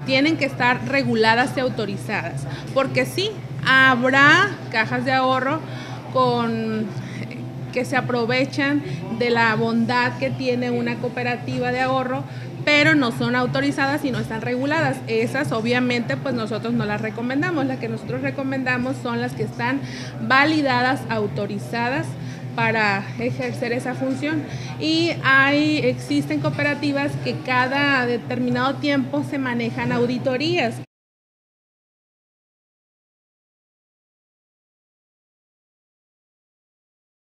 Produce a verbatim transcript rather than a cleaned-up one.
tienen que estar reguladas y autorizadas, porque sí, habrá cajas de ahorro con que se aprovechan de la bondad que tiene una cooperativa de ahorro, pero no son autorizadas y no están reguladas. Esas obviamente pues nosotros no las recomendamos. Las que nosotros recomendamos son las que están validadas, autorizadas para ejercer esa función. Y hay, existen cooperativas que cada determinado tiempo se manejan auditorías.